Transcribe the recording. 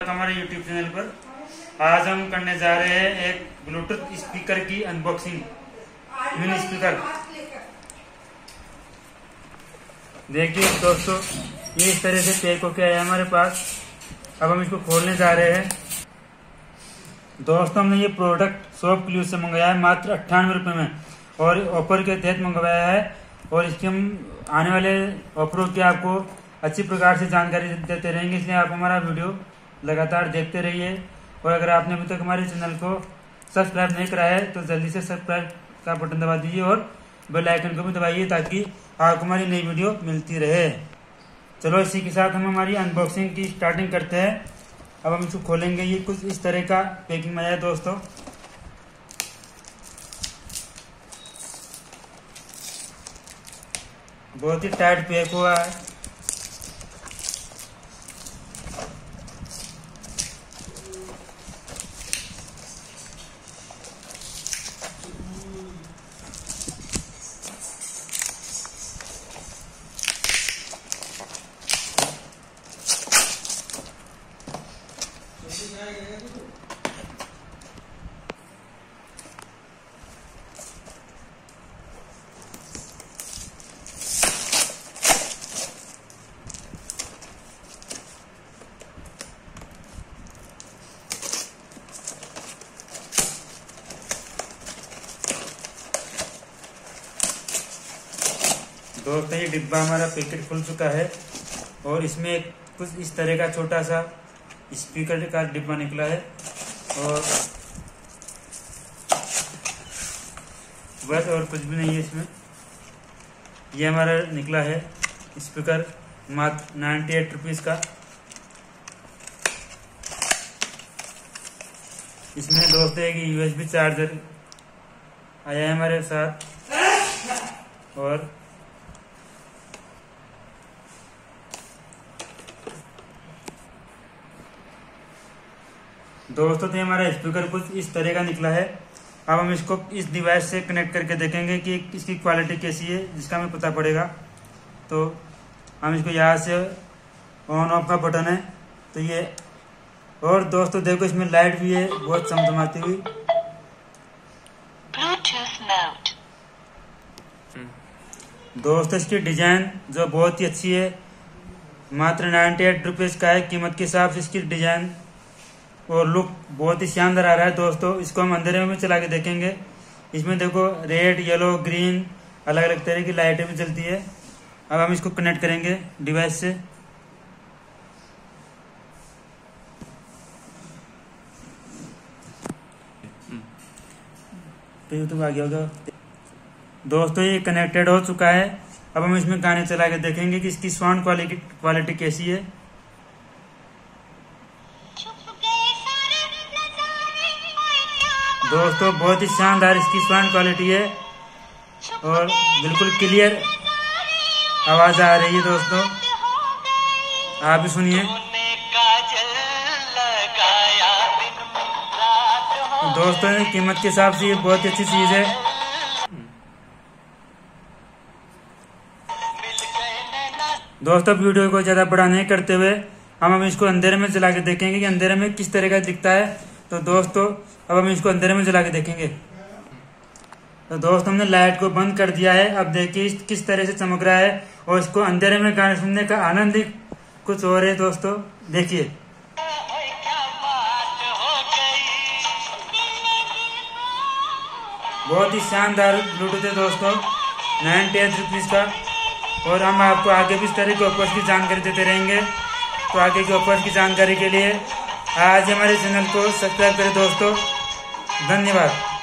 हमारे YouTube channel पर आज हम करने जा रहे हैं एक ब्लूटूथ स्पीकर की अनबॉक्सिंग। मिनी स्पीकर देखिए दोस्तों, ये इस तरह से पैक होके आया हमारे पास। अब हम इसको खोलने जा रहे हैं। दोस्तों, हमने ये प्रोडक्ट शॉप क्लूज से मंगाया है मात्र 98 रुपये में, और ऑफर के तहत मंगवाया है। और इसके हम आने वाले ऑफरों की आपको अच्छी प्रकार से जानकारी देते रहेंगे, इसलिए आप हमारा वीडियो लगातार देखते रहिए। और अगर आपने अभी तक हमारे चैनल को सब्सक्राइब नहीं कराया है तो जल्दी से सब्सक्राइब का बटन दबा दीजिए और बेल आइकन को भी दबाइए ताकि आपको हमारी नई वीडियो मिलती रहे। चलो इसी के साथ हम हमारी अनबॉक्सिंग की स्टार्टिंग करते हैं। अब हम इसको खोलेंगे। ये कुछ इस तरह का पैकिंग में है दोस्तों। बहुत ही टाइट पैक हुआ है। दोस्तों, ये डिब्बा हमारा पैकेट खुल चुका है और इसमें कुछ इस तरह का छोटा सा स्पीकर का डिब्बा निकला है। और बस और कुछ भी नहीं है इसमें। ये हमारा निकला है स्पीकर मात्र 98 रुपीज का। इसमें दोस्तों एक USB चार्जर आया है हमारे साथ। और दोस्तों, तो हमारा स्पीकर कुछ इस तरह का निकला है। अब हम इसको इस डिवाइस से कनेक्ट करके देखेंगे कि इसकी क्वालिटी कैसी है, जिसका हमें पता पड़ेगा। तो हम इसको यहाँ से ऑन ऑफ का बटन है तो ये, और दोस्तों देखो इसमें लाइट भी है बहुत चमचमाती हुई। दोस्तों, इसकी डिजाइन जो बहुत ही अच्छी है, मात्र 98 रुपीज का है। कीमत के हिसाब से इसकी डिजाइन और लुक बहुत ही शानदार आ रहा है। दोस्तों, इसको हम अंधेरे में भी चला के देखेंगे। इसमें देखो रेड, येलो, ग्रीन अलग अलग तरह की लाइटें भी जलती है। अब हम इसको कनेक्ट करेंगे डिवाइस से। तो आ गया होगा। दोस्तों, ये कनेक्टेड हो चुका है। अब हम इसमें गाने चला के देखेंगे कि इसकी साउंड क्वालिटी कैसी है। दोस्तों, बहुत ही शानदार इसकी साउंड क्वालिटी है और बिल्कुल क्लियर आवाज आ रही है। दोस्तों, आप भी सुनिए। दोस्तों, कीमत के हिसाब से ये बहुत ही अच्छी चीज है। दोस्तों, वीडियो को ज्यादा बड़ा नहीं करते हुए हम इसको अंधेरे में जला के देखेंगे कि अंधेरे में किस तरह का दिखता है। तो दोस्तों, अब हम इसको अंधेरे में जला के देखेंगे। तो दोस्तों, हमने लाइट को बंद कर दिया है। अब देखिए किस तरह से चमक रहा है, और इसको अंधेरे में गाने सुनने का आनंद ही कुछ और है। दोस्तों देखिए, बहुत ही शानदार ब्लूटूथ है दोस्तों, 98 रुपीज का। और हम आपको आगे भी इस तरह के ऑफर्स की जानकारी देते रहेंगे। तो आगे के ऑफर्स की जानकारी के लिए आज हमारे चैनल को सब्सक्राइब करें दोस्तों। धन्यवाद।